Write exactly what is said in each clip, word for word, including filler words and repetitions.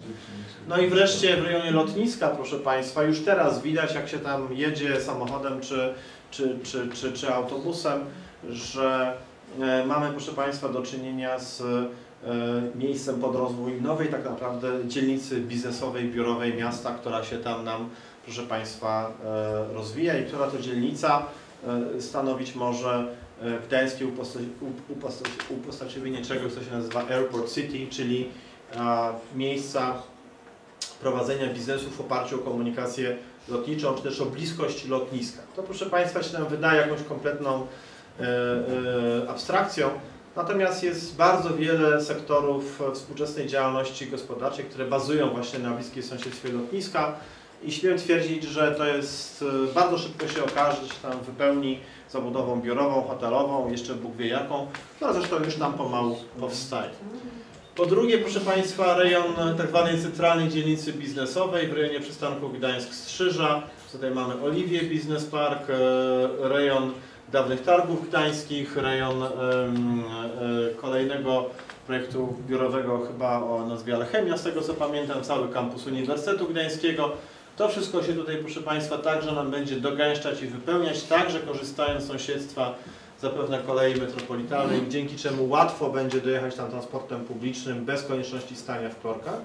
No i wreszcie w rejonie lotniska, proszę Państwa, już teraz widać, jak się tam jedzie samochodem czy, czy, czy, czy, czy autobusem, że mamy, proszę Państwa, do czynienia z miejscem pod rozwój nowej tak naprawdę dzielnicy biznesowej, biurowej miasta, która się tam nam, proszę Państwa, rozwija i która to dzielnica stanowić może gdańskie uposażenie czegoś, co się nazywa Airport City, czyli miejsca prowadzenia biznesu w oparciu o komunikację lotniczą, czy też o bliskość lotniska. To, proszę Państwa, się nam wydaje jakąś kompletną e, e, abstrakcją, natomiast jest bardzo wiele sektorów współczesnej działalności gospodarczej, które bazują właśnie na bliskim sąsiedztwie lotniska i śmiem twierdzić, że to jest, bardzo szybko się okaże, że się tam wypełni zabudową biurową, hotelową, jeszcze Bóg wie jaką, która zresztą już tam pomału powstaje. Po drugie, proszę Państwa, rejon tak zwanej centralnej dzielnicy biznesowej w rejonie przystanku Gdańsk-Strzyża. Tutaj mamy Oliwie Business Park, rejon dawnych targów gdańskich, rejon kolejnego projektu biurowego chyba o nazwie Alchemia, z tego co pamiętam, cały kampus Uniwersytetu Gdańskiego. To wszystko się tutaj, proszę Państwa, także nam będzie dogęszczać i wypełniać, także korzystając z sąsiedztwa zapewne kolei metropolitalnej, dzięki czemu łatwo będzie dojechać tam transportem publicznym bez konieczności stania w korkach.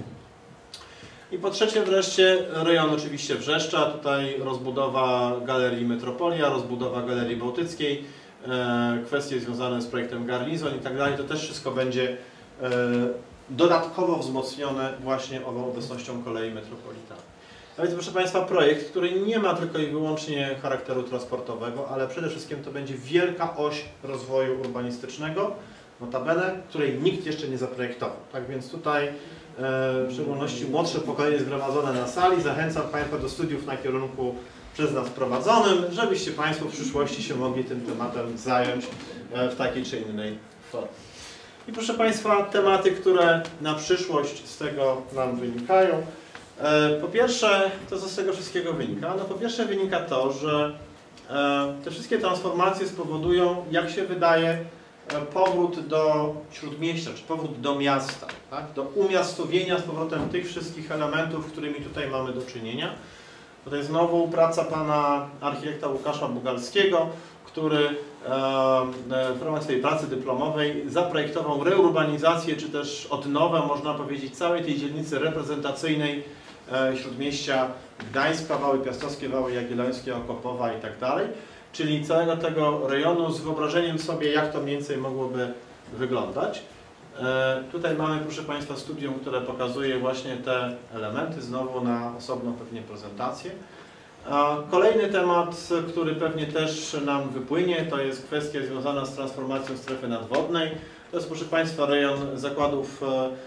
I po trzecie wreszcie rejon oczywiście Wrzeszcza, tutaj rozbudowa Galerii Metropolia, rozbudowa Galerii Bałtyckiej, e, kwestie związane z projektem Garnizon i tak dalej, to też wszystko będzie e, dodatkowo wzmocnione właśnie ową obecnością kolei metropolitalnej. A więc, proszę Państwa, projekt, który nie ma tylko i wyłącznie charakteru transportowego, ale przede wszystkim to będzie wielka oś rozwoju urbanistycznego, notabene, której nikt jeszcze nie zaprojektował. Tak więc tutaj e, w szczególności młodsze pokolenie zgromadzone na sali, zachęcam Państwa do studiów na kierunku przez nas prowadzonym, żebyście Państwo w przyszłości się mogli tym tematem zająć e, w takiej czy innej formie. I proszę Państwa, tematy, które na przyszłość z tego nam wynikają. Po pierwsze, to co z tego wszystkiego wynika? No po pierwsze wynika to, że te wszystkie transformacje spowodują, jak się wydaje, powrót do śródmieścia, czy powrót do miasta, tak? Do umiastowienia z powrotem tych wszystkich elementów, z którymi tutaj mamy do czynienia. Tutaj znowu praca pana architekta Łukasza Bugalskiego, który w ramach swojej pracy dyplomowej zaprojektował reurbanizację, czy też odnowę, można powiedzieć, całej tej dzielnicy reprezentacyjnej śródmieścia Gdańska, Wały Piastowskie, Wały Jagiellońskie, Okopowa i tak dalej, czyli całego tego rejonu z wyobrażeniem sobie, jak to mniej więcej mogłoby wyglądać. E, tutaj mamy, proszę Państwa, studium, które pokazuje właśnie te elementy, znowu na osobną pewnie prezentację. A kolejny temat, który pewnie też nam wypłynie, to jest kwestia związana z transformacją strefy nadwodnej. To jest, proszę Państwa, rejon zakładów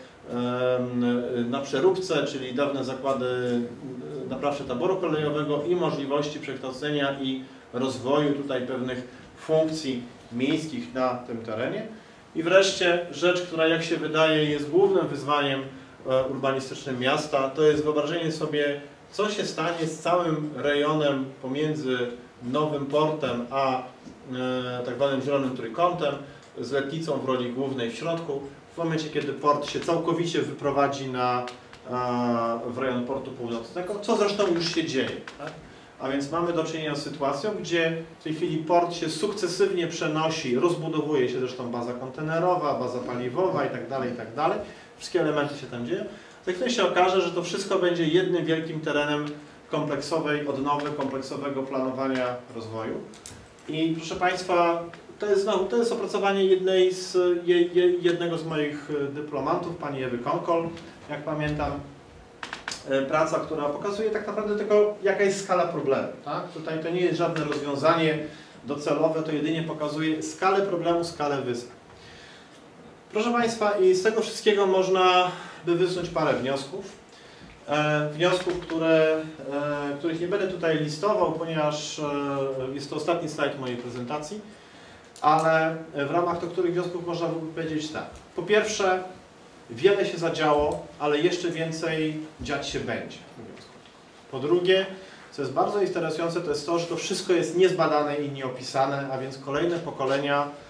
na Przeróbce, czyli dawne zakłady naprawcze taboru kolejowego i możliwości przekształcenia i rozwoju tutaj pewnych funkcji miejskich na tym terenie. I wreszcie rzecz, która jak się wydaje jest głównym wyzwaniem urbanistycznym miasta, to jest wyobrażenie sobie, co się stanie z całym rejonem pomiędzy Nowym Portem a e, tak zwanym Zielonym Trójkątem, z Letnicą w roli głównej w środku, w momencie, kiedy port się całkowicie wyprowadzi na, a, w rejon portu północnego, co zresztą już się dzieje. Tak? A więc mamy do czynienia z sytuacją, gdzie w tej chwili port się sukcesywnie przenosi, rozbudowuje się zresztą baza kontenerowa, baza paliwowa itd., itd. Wszystkie elementy się tam dzieją. Za chwilę się okaże, że to wszystko będzie jednym wielkim terenem kompleksowej odnowy, kompleksowego planowania rozwoju. I proszę Państwa, to jest, znowu, to jest opracowanie jednej z, je, je, jednego z moich dyplomantów, pani Ewy Konkol, jak pamiętam. Praca, która pokazuje tak naprawdę tylko, jaka jest skala problemu. Tak? Tutaj to nie jest żadne rozwiązanie docelowe, to jedynie pokazuje skalę problemu, skalę wyzwań. Proszę Państwa, i z tego wszystkiego można by wysunąć parę wniosków. E, wniosków, które, e, których nie będę tutaj listował, ponieważ e, jest to ostatni slajd mojej prezentacji, ale w ramach to, których wniosków można by powiedzieć tak. Po pierwsze, wiele się zadziało, ale jeszcze więcej dziać się będzie. Po drugie, co jest bardzo interesujące, to jest to, że to wszystko jest niezbadane i nieopisane, a więc kolejne pokolenia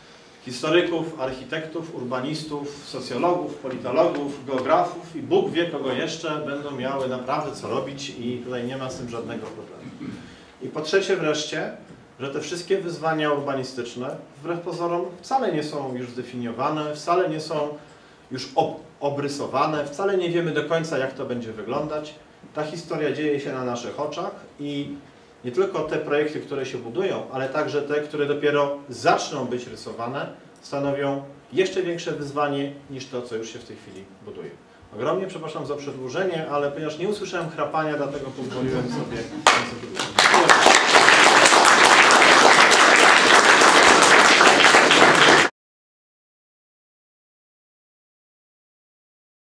historyków, architektów, urbanistów, socjologów, politologów, geografów i Bóg wie kogo jeszcze będą miały naprawdę co robić i tutaj nie ma z tym żadnego problemu. I po trzecie wreszcie, że te wszystkie wyzwania urbanistyczne wbrew pozorom wcale nie są już zdefiniowane, wcale nie są już ob obrysowane, wcale nie wiemy do końca jak to będzie wyglądać. Ta historia dzieje się na naszych oczach i nie tylko te projekty, które się budują, ale także te, które dopiero zaczną być rysowane, stanowią jeszcze większe wyzwanie niż to, co już się w tej chwili buduje. Ogromnie przepraszam za przedłużenie, ale ponieważ nie usłyszałem chrapania, dlatego pozwoliłem sobie...